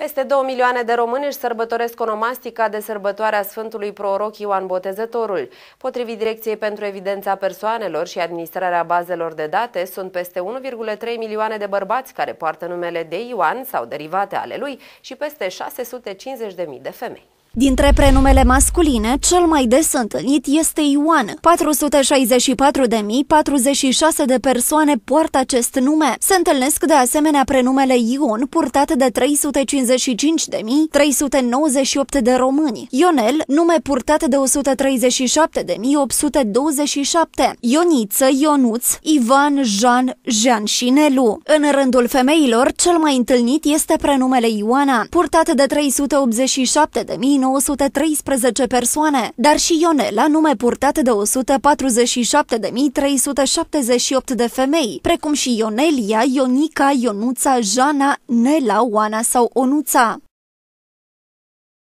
Peste 2 milioane de români își sărbătoresc onomastica de sărbătoarea Sfântului Proroc Ioan Botezătorul. Potrivit Direcției pentru Evidența Persoanelor și Administrarea Bazelor de Date, sunt peste 1,3 milioane de bărbați care poartă numele de Ioan sau derivate ale lui și peste 650.000 de femei. Dintre prenumele masculine, cel mai des întâlnit este Ioan. 464.046 de persoane poartă acest nume. Se întâlnesc de asemenea prenumele Ion, purtat de 355.398 de români. Ionel, nume purtat de 137.827. Ioniță, Ionuț, Ivan, Jean, Jean și Nelu. În rândul femeilor, cel mai întâlnit este prenumele Ioana, purtat de 387.913 persoane, dar și Ionela, nume purtat de 147.378 de femei, precum și Ionelia, Ionica, Ionuța, Jana, Nela, Oana sau Onuța.